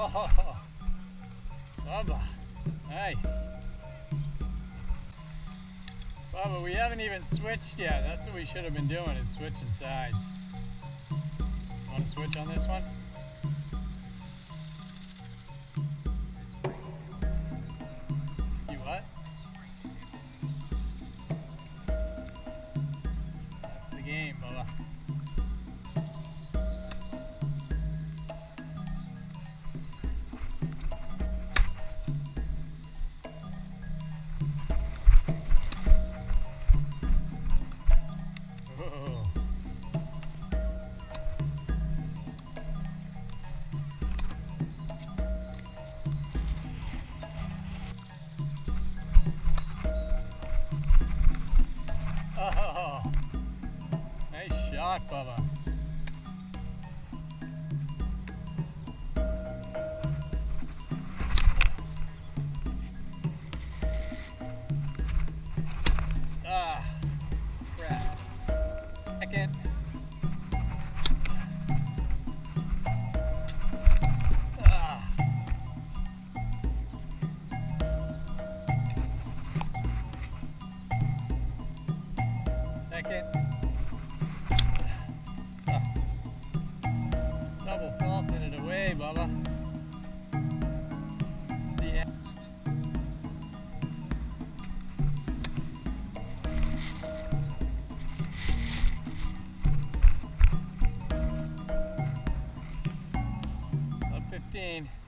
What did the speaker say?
Oh, Bubba, nice. Bubba, we haven't even switched yet. That's what we should have been doing, is switching sides. Want to switch on this one? You what? That's the game, Bubba. Oh, nice shot, Bubba. Ah, crap. Second. Ah. Second. Ah. Double faulted it away, Bubba. Yeah. Up 15.